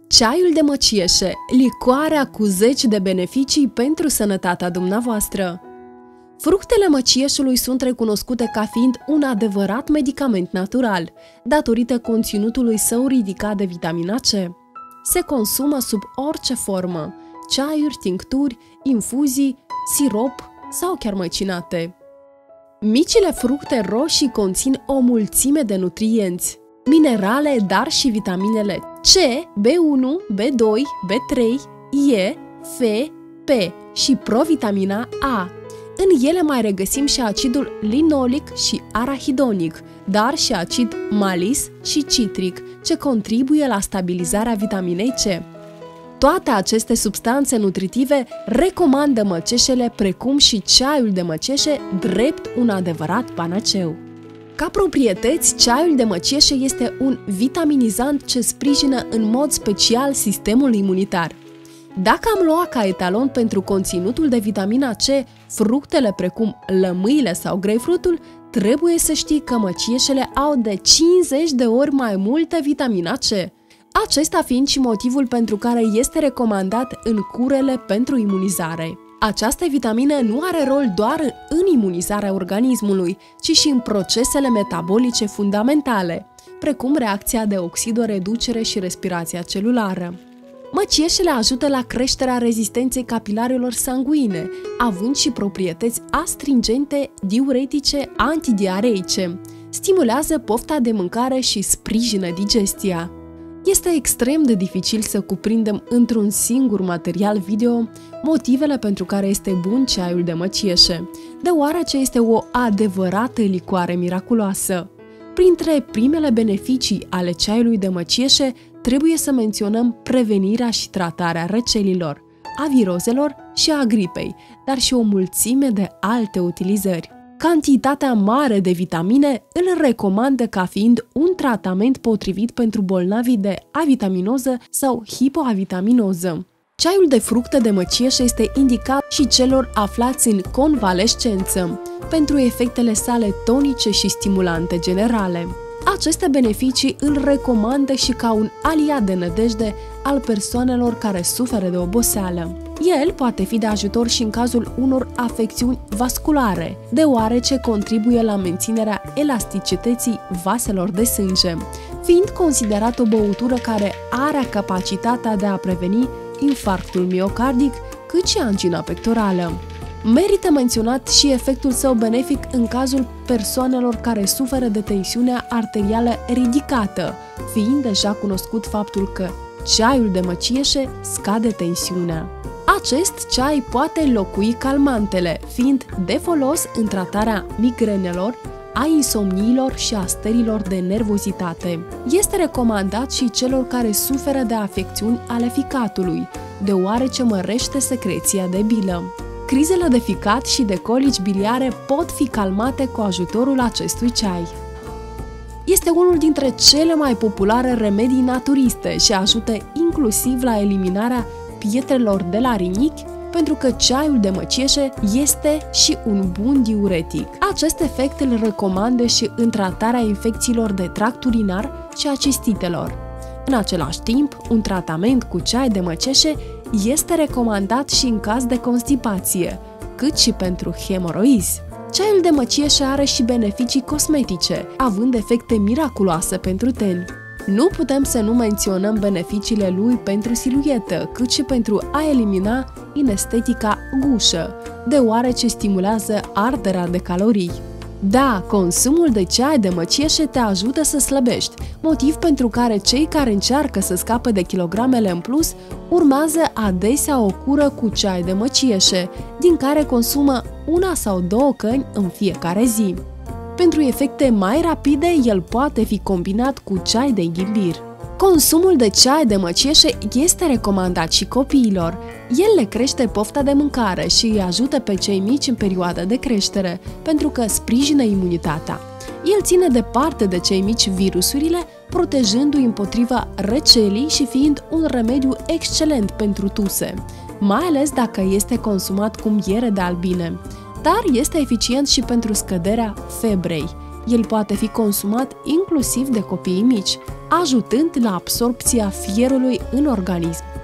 Ceaiul de măcieșe, licoarea cu 10 de beneficii pentru sănătatea dumneavoastră. Fructele măcieșului sunt recunoscute ca fiind un adevărat medicament natural, datorită conținutului său ridicat de vitamina C. Se consumă sub orice formă, ceaiuri, tincturi, infuzii, sirop sau chiar măcinate. Micile fructe roșii conțin o mulțime de nutrienți, minerale, dar și vitaminele C, B1, B2, B3, E, F, P și provitamina A. În ele mai regăsim și acidul linolic și arahidonic, dar și acid malis și citric, ce contribuie la stabilizarea vitaminei C. Toate aceste substanțe nutritive recomandă măceșele, precum și ceaiul de măceșe, drept un adevărat panaceu. Ca proprietăți, ceaiul de măceșe este un vitaminizant ce sprijină în mod special sistemul imunitar. Dacă am luat ca etalon pentru conținutul de vitamina C fructele precum lămâile sau grapefruitul, trebuie să știi că măcieșele au de 50 de ori mai multă vitamina C. Acesta fiind și motivul pentru care este recomandat în curele pentru imunizare. Această vitamină nu are rol doar în imunizarea organismului, ci și în procesele metabolice fundamentale, precum reacția de oxidoreducere și respirația celulară. Măcieșele ajută la creșterea rezistenței capilarelor sanguine, având și proprietăți astringente, diuretice, antidiareice. Stimulează pofta de mâncare și sprijină digestia. Este extrem de dificil să cuprindem într-un singur material video motivele pentru care este bun ceaiul de măcieșe, deoarece este o adevărată licoare miraculoasă. Printre primele beneficii ale ceaiului de măcieșe trebuie să menționăm prevenirea și tratarea răcelilor, a virozelor și a gripei, dar și o mulțime de alte utilizări. Cantitatea mare de vitamine îl recomandă ca fiind un tratament potrivit pentru bolnavii de avitaminoză sau hipoavitaminoză. Ceaiul de fructe de măcieșe este indicat și celor aflați în convalescență, pentru efectele sale tonice și stimulante generale. Aceste beneficii îl recomandă și ca un aliat de nădejde al persoanelor care suferă de oboseală. El poate fi de ajutor și în cazul unor afecțiuni vasculare, deoarece contribuie la menținerea elasticității vaselor de sânge, fiind considerat o băutură care are capacitatea de a preveni infarctul miocardic, cât și angina pectorală. Merită menționat și efectul său benefic în cazul persoanelor care suferă de tensiunea arterială ridicată, fiind deja cunoscut faptul că ceaiul de măcieșe scade tensiunea. Acest ceai poate înlocui calmantele, fiind de folos în tratarea migrenelor, a insomniilor și a stărilor de nervozitate. Este recomandat și celor care suferă de afecțiuni ale ficatului, deoarece mărește secreția de bilă. Crizele de ficat și de colici biliare pot fi calmate cu ajutorul acestui ceai. Este unul dintre cele mai populare remedii naturiste și ajută inclusiv la eliminarea pietrelor de la rinichi, pentru că ceaiul de măcieșe este și un bun diuretic. Acest efect îl recomandă și în tratarea infecțiilor de tract urinar și a cistitelor. În același timp, un tratament cu ceai de măceșe este recomandat și în caz de constipație, cât și pentru hemoroizi. Ceaiul de măcieșe are și beneficii cosmetice, având efecte miraculoase pentru ten. Nu putem să nu menționăm beneficiile lui pentru siluetă, cât și pentru a elimina inestetica gușă, deoarece stimulează arderea de calorii. Da, consumul de ceai de măcieșe te ajută să slăbești, motiv pentru care cei care încearcă să scape de kilogramele în plus urmează adesea o cură cu ceai de măcieșe, din care consumă 1 sau 2 căni în fiecare zi. Pentru efecte mai rapide, el poate fi combinat cu ceai de ghimbir. Consumul de ceai de măcieșe este recomandat și copiilor. El le crește pofta de mâncare și îi ajută pe cei mici în perioada de creștere, pentru că sprijină imunitatea. El ține departe de cei mici virusurile, protejându-i împotriva răcelii și fiind un remediu excelent pentru tuse, mai ales dacă este consumat cu miere de albine. Dar este eficient și pentru scăderea febrei. El poate fi consumat inclusiv de copiii mici, ajutând la absorbția fierului în organism.